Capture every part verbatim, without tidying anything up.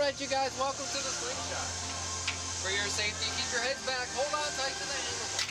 Alright you guys, welcome to the slingshot. For your safety, keep your heads back, hold on tight to the handlebar.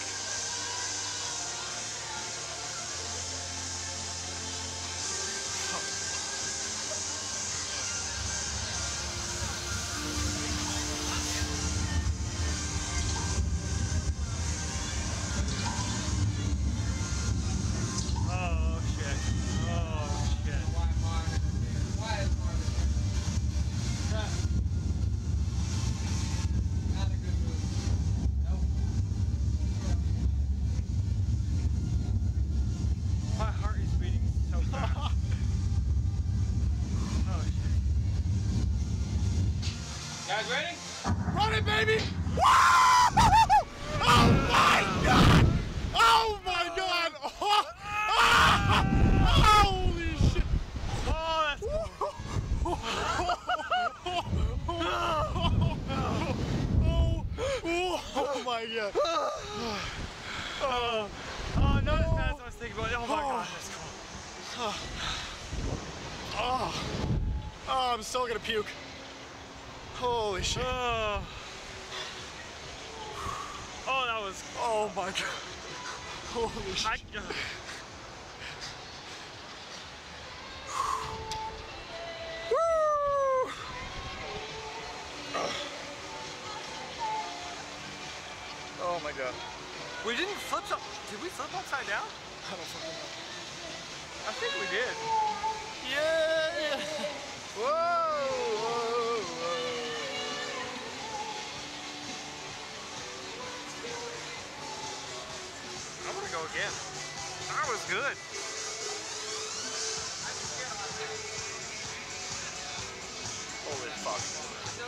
Guys ready? Run it, baby! Woo! Oh my god! Oh my god! Oh, ah! Holy shit! Oh, that's cool. oh, oh, oh my god! Oh, oh no, that's not what I was thinking about. Oh my god, that's cool. Oh, oh, I'm still gonna puke. Holy shit. Oh, oh that was. Oh my god. Holy shit. I, uh, Woo! Oh my god. we didn't flip up. Did we flip upside down? I don't fucking know. I think we did. Yeah! Whoa! Whoa! Whoa! I'm gonna go again. That was good. Holy fuck.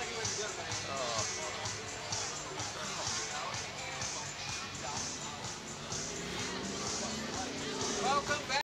Oh. Welcome back.